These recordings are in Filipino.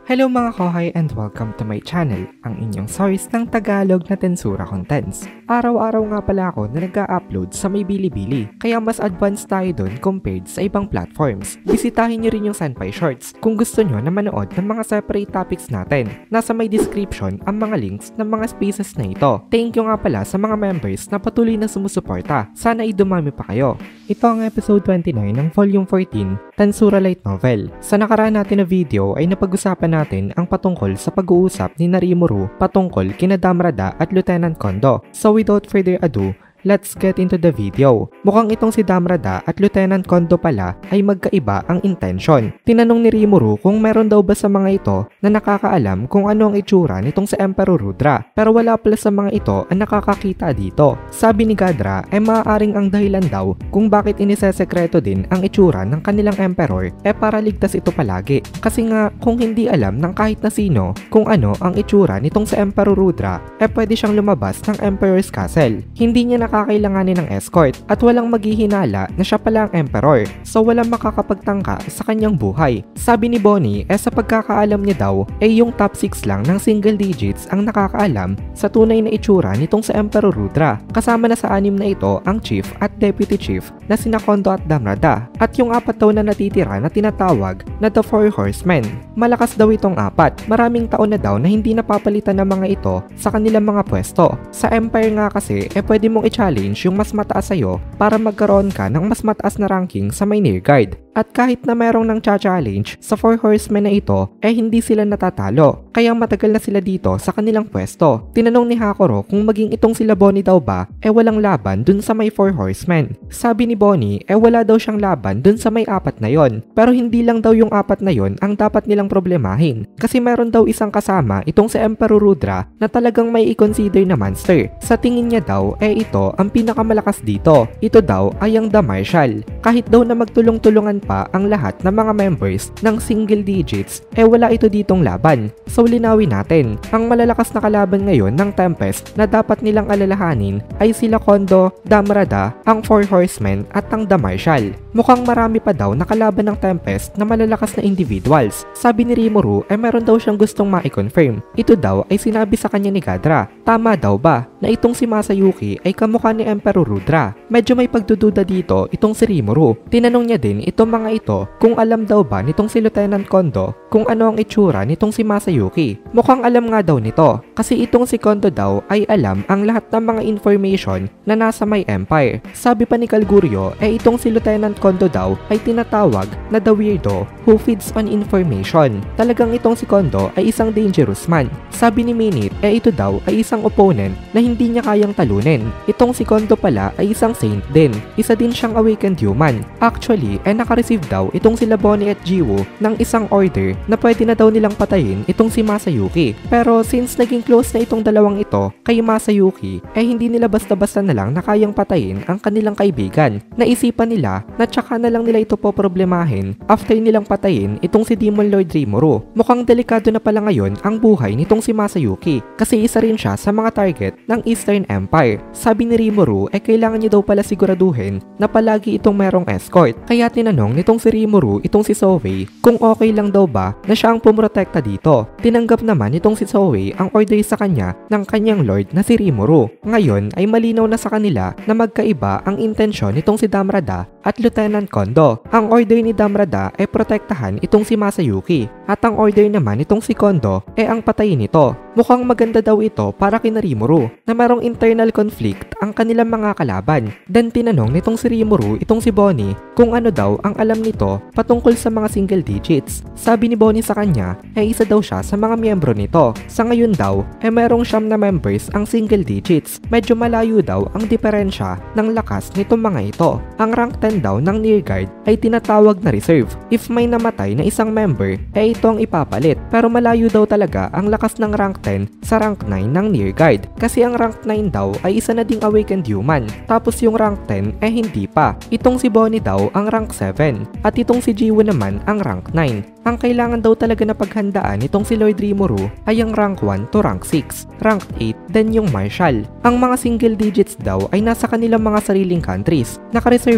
Hello mga kohai and welcome to my channel, ang inyong source ng Tagalog na Tensura contents. Araw-araw nga pala ako na nag-a-upload sa may Bilibili, kaya mas advanced tayo dun compared sa ibang platforms. Bisitahin nyo rin yung Senpai Shorts kung gusto nyo na manood ng mga separate topics natin. Nasa may description ang mga links ng mga spaces na ito. Thank you nga pala sa mga members na patuloy na sumusuporta. Sana dumami pa kayo. Ito ang episode 29 ng volume 14, Tensura Lightnovel. Sa nakaraan natin na video ay napag-usapan natin ang patungkol sa pag-uusap ni Rimuru patungkol kina Damrada at Lieutenant Kondo. So without further ado, let's get into the video. Mukhang itong si Damrada at Lieutenant Kondo pala ay magkaiba ang intention. Tinanong ni Rimuru kung meron daw ba sa mga ito na nakakaalam kung ano ang itsura nitong si Emperor Rudra, pero wala pala sa mga ito ang nakakakita dito. Sabi ni Gadra ay maaaring ang dahilan daw kung bakit inisesekreto din ang itsura ng kanilang Emperor para ligtas ito palagi. Kasi nga kung hindi alam ng kahit na sino kung ano ang itsura nitong si Emperor Rudra pwede siyang lumabas ng Emperor's Castle. Hindi niya kakailanganin ng escort at walang maghihinala na siya pala ang emperor, so walang makakapagtangka sa kanyang buhay. Sabi ni Bonnie sa pagkakaalam niya daw yung top 6 lang ng single digits ang nakakaalam sa tunay na itsura nitong sa Emperor Rudra. Kasama na sa anim na ito ang chief at deputy chief na sina Kondo at Damrada at yung apat daw na natitira na tinatawag na the Four Horsemen. Malakas daw itong apat. Maraming taon na daw na hindi napapalitan ng mga ito sa kanilang mga pwesto. Sa Empire nga kasi pwede mong challenge yung mas mataas sa'yo para magkaroon ka ng mas mataas na ranking sa may near guard. At kahit na merong nang cha-challenge sa Four Horsemen na ito, hindi sila natatalo. Kaya matagal na sila dito sa kanilang pwesto. Tinanong ni Hakoro kung maging itong sila Bonnie daw ba, walang laban dun sa may Four Horsemen. Sabi ni Bonnie, wala daw siyang laban dun sa may apat na yon. Pero hindi lang daw yung apat na yon ang dapat nilang problemahin. Kasi meron daw isang kasama itong si Emperor Rudra na talagang may i-consider na monster. Sa tingin niya daw, ito ang pinakamalakas dito. Ito daw ay ang The Marshal. Kahit daw na magtulong-tulungan pa ang lahat ng mga members ng single digits, wala ito ditong laban. So linawin natin, ang malalakas na kalaban ngayon ng Tempest na dapat nilang alalahanin ay sila Kondo, Damrada, ang Four Horsemen at ang The Marshal. Mukhang marami pa daw na kalaban ng Tempest na malalakas na individuals. Sabi ni Rimuru meron daw siyang gustong ma-confirm. Ito daw ay sinabi sa kanya ni Gadra. Tama daw ba na itong si Masayuki ay kamukha ni Emperor Rudra? Medyo may pagdududa dito itong si Rimuru. Tinanong niya din itong mga ito kung alam daw ba nitong si Lieutenant Kondo kung ano ang itsura nitong si Masayuki. Mukhang alam nga daw nito kasi itong si Kondo daw ay alam ang lahat ng mga information na nasa may Empire. Sabi pa ni Kalguryo itong si Lieutenant Kondo daw ay tinatawag na the weirdo who feeds on information. Talagang itong si Kondo ay isang dangerous man. Sabi ni Minute ito daw ay isang opponent na hindi niya kayang talunin. Itong si Kondo pala ay isang saint din. Isa din siyang awakened human. Actually naka-receive daw itong sila Bonnie at Jiwoo ng isang order na pwede na daw nilang patayin itong si Masayuki. Pero since naging close na itong dalawang ito kay Masayuki, hindi nila basta-basta na lang na kayang patayin ang kanilang kaibigan. Naisipan nila na tsaka na lang nila ito poproblemahin after nilang patayin itong si Demon Lord Rimuru. Mukhang delikado na pala ngayon ang buhay nitong si Masayuki kasi isa rin siya sa mga target ng Eastern Empire. Sabi ni Rimuru kailangan niya daw pala siguraduhin na palagi itong merong escort. Kaya tinanong nitong si Rimuru itong si Sohei kung okay lang daw ba na siya ang pumrotekta dito. Tinanggap naman itong si Sohei ang order sa kanya ng kanyang lord na si Rimuru. Ngayon ay malinaw na sa kanila na magkaiba ang intensyon nitong si Damrada at Lieutenant Kondo. Ang order ni Damrada protektahan itong si Masayuki at ang order naman itong si Kondo ang patayin ito. Mukhang maganda daw ito para kina Rimuru na merong internal conflict ang kanilang mga kalaban. Then tinanong nitong si Rimuru itong si Bonnie kung ano daw ang alam nito patungkol sa mga single digits. Sabi ni Bonnie sa kanya isa daw siya sa mga miyembro nito. Sa ngayon daw merong 9 na members ang single digits. Medyo malayo daw ang diferensya ng lakas nitong mga ito. Ang rank 10 daw ng near guard ay tinatawag na reserve. If may namatay na isang member ito ang ipapalit. Pero malayo daw talaga ang lakas ng rank 10 sa rank 9 ng near guard. Kasi ang rank 9 daw ay isa na ding awakened human. Tapos yung rank 10 hindi pa. Itong si Bonnie daw ang rank 7 at itong si Jiwoo naman ang rank 9. Ang kailangan daw talaga na paghandaan nitong si Lord Rimuru ay ang rank 1 to rank 6, rank 8, then yung Marshal. Ang mga single digits daw ay nasa kanilang mga sariling countries. Naka-reserve lang itong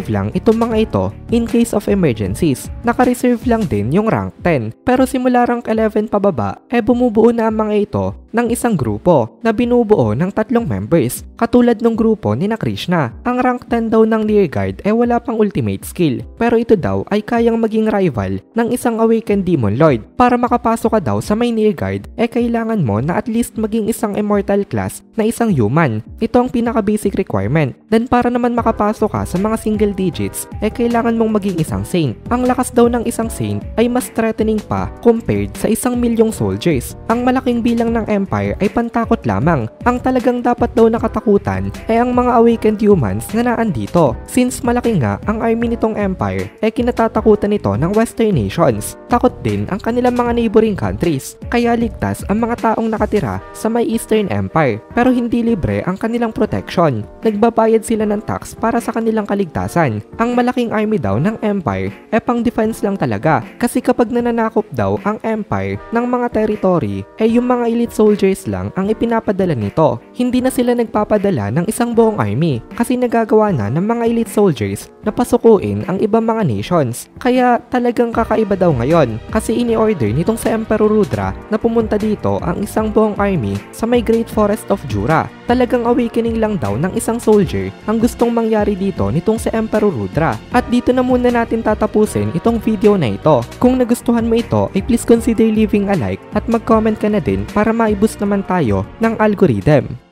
itong mga ito in case of emergencies. Naka-reserve lang din yung rank 10. Pero simula rank 11 pababa, bumubuo na ang mga ito ng isang grupo na binubuo ng 3 members. Katulad ng grupo ni na Krishna. Ang rank 10 daw ng Rearguard wala pang ultimate skill. Pero ito daw ay kayang maging rival ng isang awakened demon lord. Para makapasok ka daw sa may Rearguard, kailangan mo na at least maging isang immortal class na isang human. Ito ang pinaka-basic requirement. Then para naman makapasok ka sa mga single digits, kailangan mong maging isang saint. Ang lakas daw ng isang saint ay mas threatening pa compared sa 1,000,000 soldiers. Ang malaking bilang ng Empire ay pantakot lamang. Ang talagang dapat daw nakatakutan ay ang mga awakened humans na naandito. Since malaki nga ang army nitong Empire, kinatatakutan ito ng Western nations. Takot din ang kanilang mga neighboring countries. Kaya ligtas ang mga taong nakatira sa may Eastern Empire. Pero hindi libre ang kanilang protection. Nagbabayad sila ng tax para sa kanilang kaligtasan. Ang malaking army daw ng Empire pang defense lang talaga. Kasi kapag nananakop daw ang Empire ng mga territory, yung mga elite soldiers lang ang ipinapadala nito. Hindi na sila nagpapadala ng isang buong army kasi nagagawa na ng mga elite soldiers na pasukuin ang ibang mga nations. Kaya talagang kakaiba daw ngayon kasi ini-order nitong sa Emperor Rudra na pumunta dito ang isang buong army sa may Great Forest of Jura. Talagang awakening lang daw ng isang soldier ang gustong mangyari dito nitong sa Emperor Rudra. At dito na muna natin tatapusin itong video na ito. Kung nagustuhan mo ito, please consider leaving a like at mag-comment ka na din para ma-boost naman tayo ng algorithm.